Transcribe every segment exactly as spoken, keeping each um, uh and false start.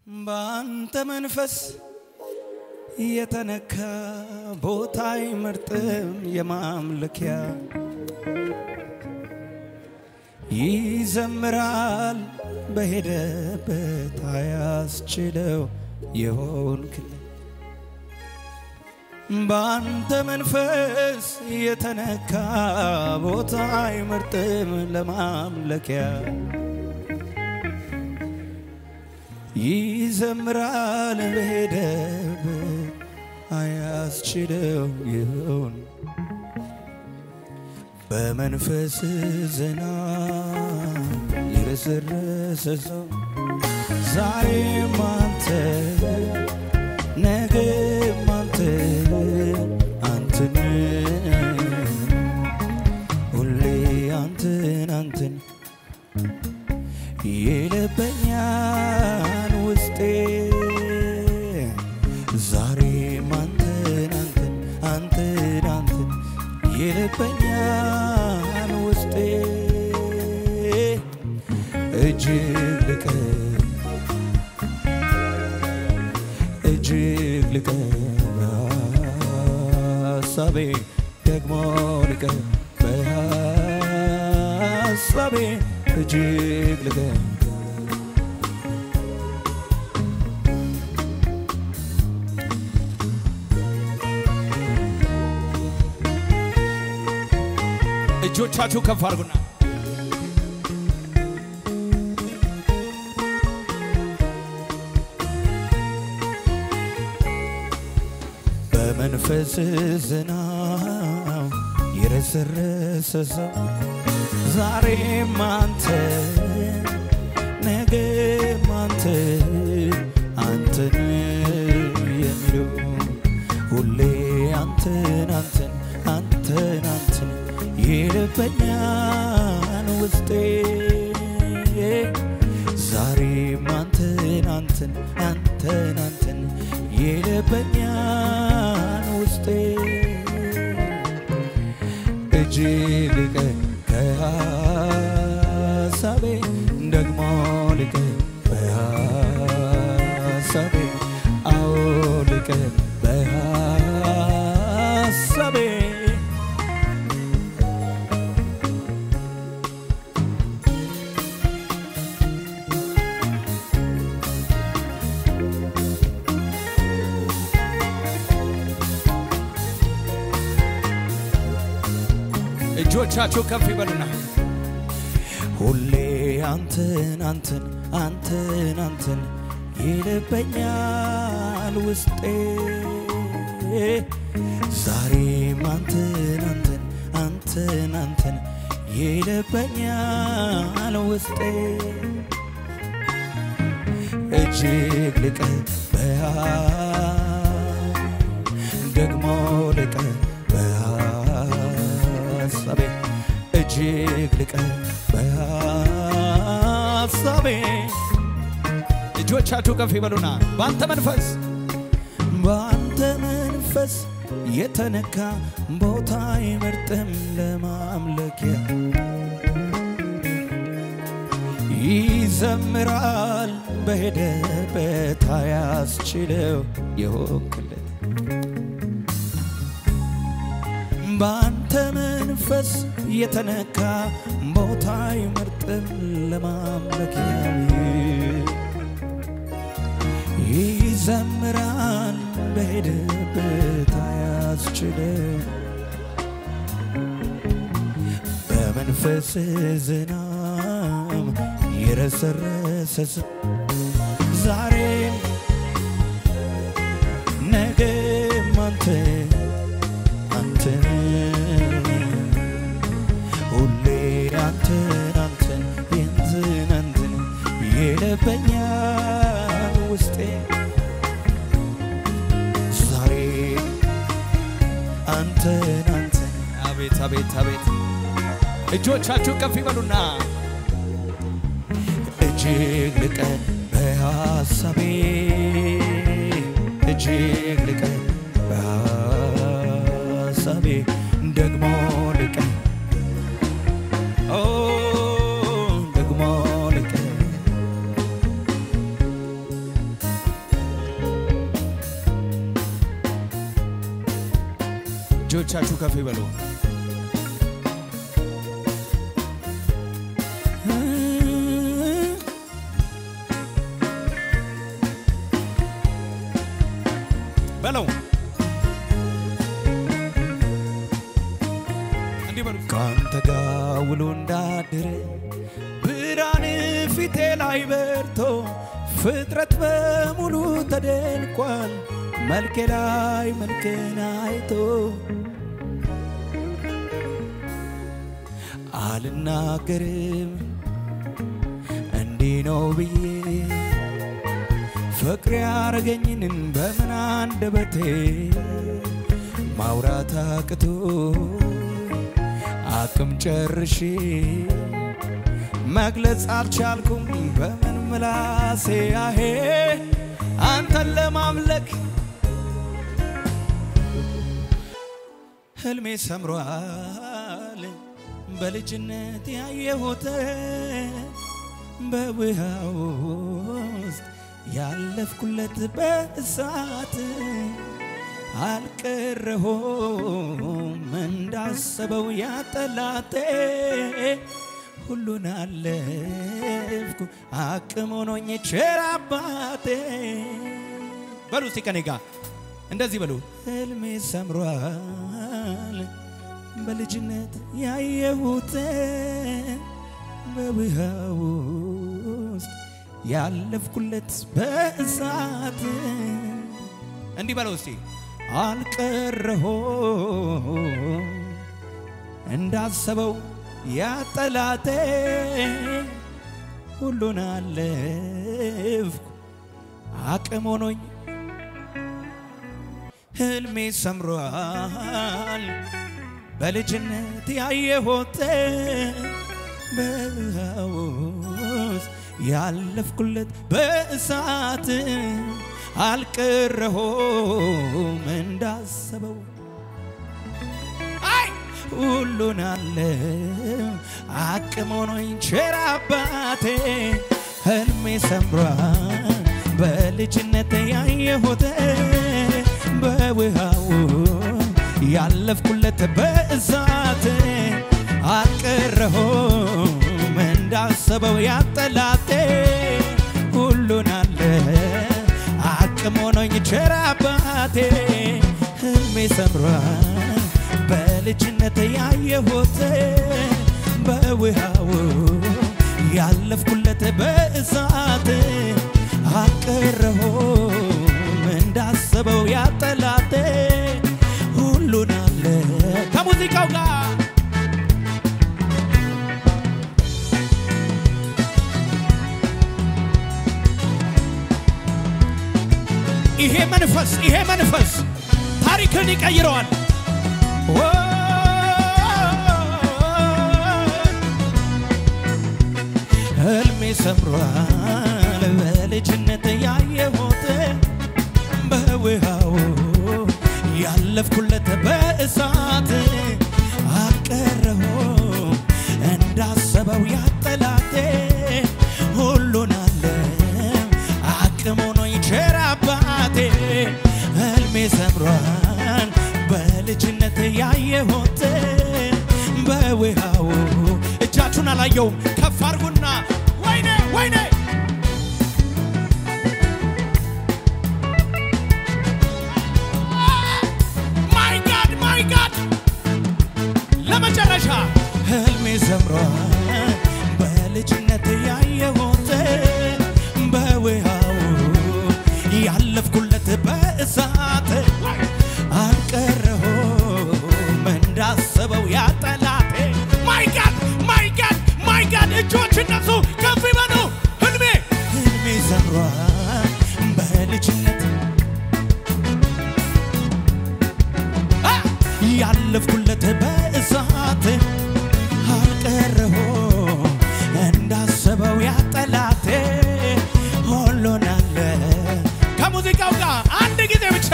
ባንተ መንፈስ የተነካ ቦታ አይመርጥም የማምለኪያ ይዘምራል በሄደበት አያስችለው የሆንክልኝ ባንተ መንፈስ የተነካ ቦታ አይመርጥም ለማምለኪያ ይዘምራል በሄደበት አያስችለው ይሆን በመንፈስ ዝናብ ይረስረሰው ዛሬም አንተ ነገም አንተ አንተን ሁሌ አንተን አንተን ይለበኛል ውስጤ ዛሬም አንተን አንተን አንተን አንተን ይለበኛል ውስጤ እጅግ ልቀህ እጅግ ልቀህ በሐሳቤ ደግሞ ልቀህ በሐሳቤ እጅግ ልቀህ እጆቻችሁ ከፍ አድርጉና በመንፈስ ዝናብ ይረስረሰው ዛሬም አንተ ነገም አንተ አንተን የሚለው ሁሌ አንተን አንተን አንተን አንተን ይለበኛል ውስጤ ዛሬም አንተን አንተን አንተን አንተን ይለበኛል ውስጤ እጅግ ልቀህ ከሐሳቤ ደግሞ ልቀህ በሐሳቤ አዎ ልቀህ በሐሳቤ እጆቻችሁ ከፍ ይበሉና ሁሌ አንተን አንተን አንተን አንተን ይለበኛል ውስጤ ዛሬም አንተን አንተን አንተን አንተን ይለበኛል ውስጤ እጅግ ልቀህ ደግሞ ልቀህ በሐሳቤ እጅግ ልቀህ በሐሳቤ እጆቻችሁ ከፍ ይበሉና ባንተ መንፈስ ባንተ መንፈስ የተነካ ቦታ አይመርጥም ለማምለኪያ ይዘምራል በሄደበት አያስችለው የሆንክለት ባንተ መንፈስ የተነካ ቦታ አይመርጥም ለማምለኪያ ይዘምራል በሄደበት አያስችለው በመንፈስ ዝናብ ይረስረሰ ዛሬም ነገም አንተ አንተን ሁሌ አንተን አንተን አንተን አንተን ይለበኛል ውስጤ ዛሬ አንተን አንተን አቤት አቤት አቤት እጆቻችሁ ከፍ ይበሉና እጅግ ልቀህ በሐሳቤ እጅግ ልቀህ በሐሳቤ ደግሞ ልቀህ ኦ ደግሞ ልቀህ እጆቻችሁ ከፍ ይበሉ በለው እንዲህ በሉ ካንተ ጋር ውሎ እንዳደረ ብርሃን ፊቴ ላይ በርቶ ፍጥረት በሙሉ ተደንቋል መልኬ ላይ መልክን አይቶ አልናገርም እንዲህ ነው ብዬ ፍቅር ያረገኝን በምን አንደበቴ ማውራት አቅቶ አቅም ጨርሼ መግለጽ አልቻልኩም በምን ምላሴ አሄ አንተን ለማምለክ ህልሜ ሰምሯል በልጅነት ያየሁት በውሃው ውስጥ ያለፍኩለት በእሳት አልቀረሁም እንዳሰበው ያጠላቴ ሁሉን አለፍኩ አቅም ሆኖኝ ቸር አባቴ በሉ እስቲ ከኔ ጋር እንደዚህ በሉ ህልሜ ሰምሯል በልጅነት ያየሁት በውሃው ውስጥ ያለፍኩለት በእሳት እንዲህ በሉ እስቲ አልቀረሁም እንዳሰበው ያጠላቴ ሁሉን አለፍኩ አቅም ሆኖኝ ህልሜ ሰምሯል በልጅነት ያየሁት በውሃው ውስጥ ያለፍኩለት በእሳት አልቀረሁም እንዳሰበው አይ ሁሉን አለፍ አቅም ሆኖኝ ቸር አባቴ ህልሜ ሰምሯል በልጅነት ያየሁት በውሃው ያለፍኩለት በእሳት አልቀረሁም እንዳሰበው ያጠላቴ ሁሉን አለፍ አቅም ሆኖኝ ቸር አባቴ ህልሜ ሰምሯል በልጅነት ያየሁት በውሃው ያለፍኩለት በእሳት አልቀረሁም እንዳሰበው ያጠላቴ ሁሉን አለፍ ከሙዚቃው ጋር ይሄ መንፈስ ይሄ መንፈስ ታሪክን ይቀይረዋል ህልሜ ሰምሯል በልጅነት ያየሁት በውሃው ያለፍኩለት በእሳት አልቀረሁም እንዳሰበው ያጠላቴ ሁሉን አለፍ አቅም ሆኖኝ ቸር አባቴ ህልሜ ሰምሯል በልጅነት ያየሁት በውሃው እጃችሁን አላየውም ከፍ አድርጉና ወይኔ ወይኔ ማይ ጋድ ማይ ጋድ ለመጨረሻ ህልሜ ሰምሯል በልጅነት ያየሁት በውሃው ያለፍኩለት በእሳት አልቀረሁም እንዳሰበው ያጠላቴ ማይ ጋድ ማይ ጋድ ማይ ጋድ እጆች እነሱ ከፍ ይበሉ ህልሜ ህልሜ ሰምሯል በልጅነት ያለፍኩለት በእሳት አልቀረሁም እንዳሰበው ያጠላቴ ሁሉን አለፍ ከሙዚቃው ጋር አንድ ጊዜ ብቻ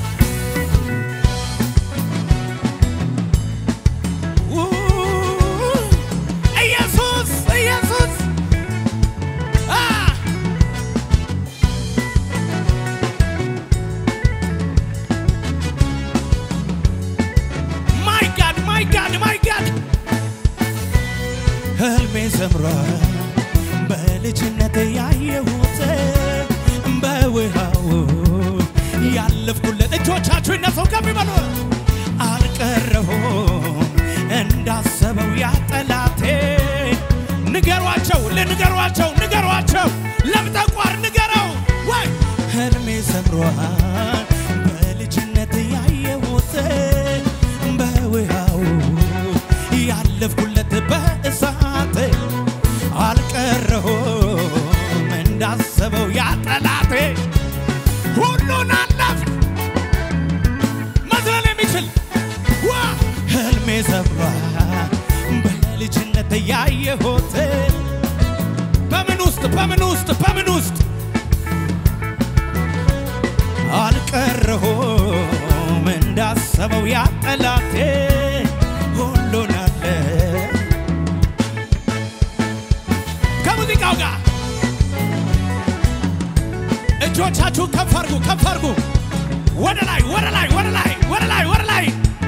ኢየሱስ ኢየሱስ ሰምሯል በልጅነቴ ያየሁት በውሃው ያለፍኩለት እጆቻችሁ ይነሱ ከፍ ይበሉ አልቀረሁም እንዳሰበው ያጠላቴ ንገሯቸው ለንገሯቸው ንገሯቸው ለምጠቋር ንገረው ወይ ህልሜ ሰምሯል በልጅነቴ ያየሁት በውሃው ያለፍኩለት በእሳት አልቀረሁም እንዳሰበው ያጠላቴ ሁሉን አለፍ መዝለል የሚችል ዋ ህልሜ ሰምሯል በልጅነቴ ያየሁት በምን ውስጥ በምን ውስጥ በምን ውስጥ አልቀረሁም እንዳሰበው ያጠላቴ ሁሉን አለ ከሙዚቃው ጋር እጆቻችሁ ከፍ አድርጉ ከፍ አድርጉ ወደ ላይ ወደ ላይ ወደ ላይ ወደ ላይ ወደ ላይ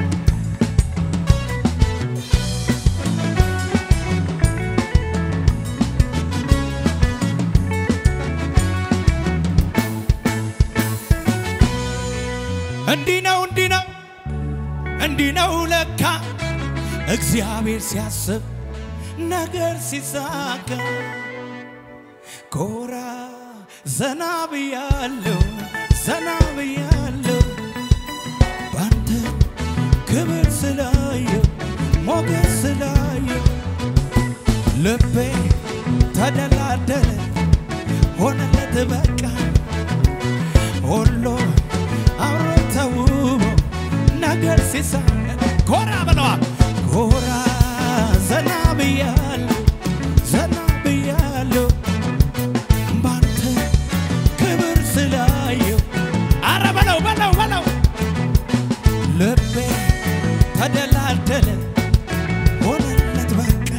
እንዲህ ነው እንዲህ ነው እንዲህ ነው ለካ እግዚአብሔር ሲያስብ ነገር ሲሳካ ኮራ ዘና ብያለሁ ዘና ብያለሁ ባንተ ክብር ስላየሁ ሞገስ ስላየሁ ልቤ ተደላደለ ሆነለት በቃ ሁሉ አምሮ ተውቦ ነገር ሲሳካ ኮራ በለዋ ኮራ ዘና ብያለሁ ዘና ብያለሁ ባንተ ክብር ስላየሁ አረ በለው በለው በለው ልቤ ተደላደለ ሆነለት በቃ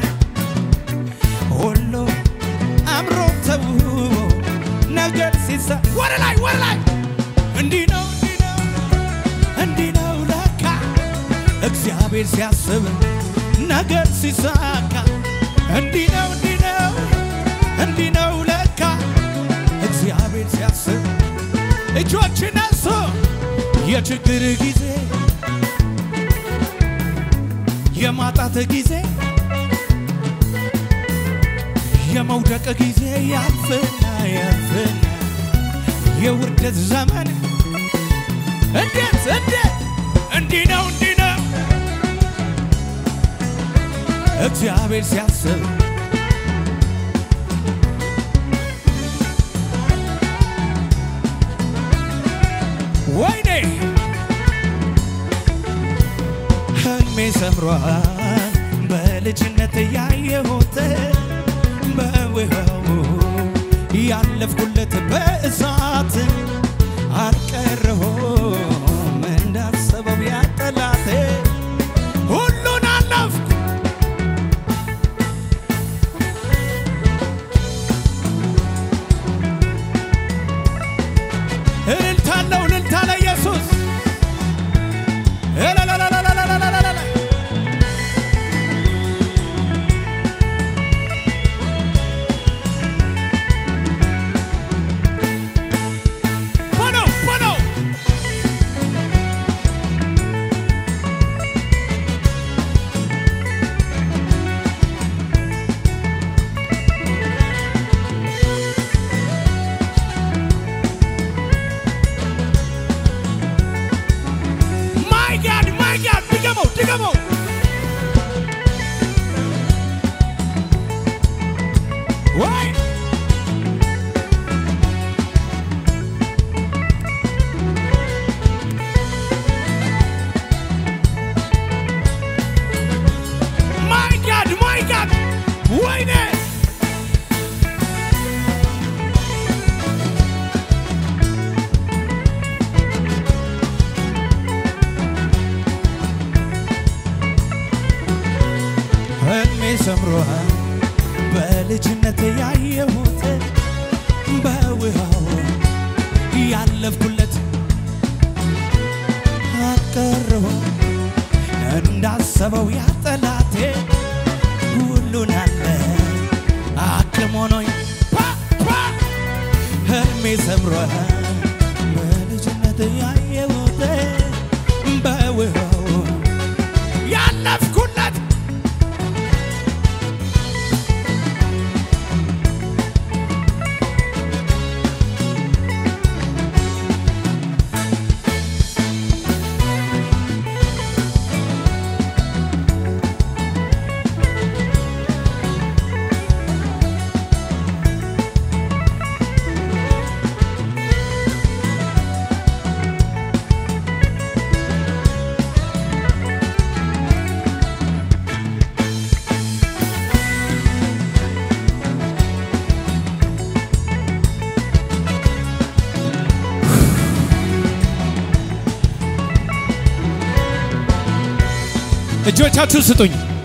ሁሉ አምሮ ተውቦ ነገር ሲሳካ ወደ ላይ ወደ ላይ እንዲህ ነው እንዲህ ነው እንዲህ ነው ለካ እግዚአብሔር ሲያስብ ነገር ሲሳካ እንዲህ ነው እንዲህ ነው እንዲህ ነው ለካ እግዚአብሔር ሲያስብ እጆችን አንሱ የችግር ጊዜ የማጣት ጊዜ የመውደቅ ጊዜ ያልፍና ያልፍና የውርደት ዘመን እንዴት እንዴት እንዲህ ነው እንዲህ ነው እግዚአብሔር ሲያስብ ወይኔ ህልሜ ሰምሯል በልጅነት ያየሁት በውሃው ያለፍኩለት በእሳት አልቀረሁም እንዳሰበው ያጠላቴ ሁሉን አለፍኩ እልልታለው እልልታ ለኢየሱስ Come on. Why? My God, my God. Why there? ሰምሯል በልጅነቴ ያየሁት በውሃው ያለፍኩለት አልቀረሁም እንዳሰበው ያጠላቴ ሁሉን አለ ህልም ሆኖኝ ህልሜ ሰምሯል በልጅነት ያየሁት በውሃው ያለፍኩለት እጆቻችሁን ስጡኝ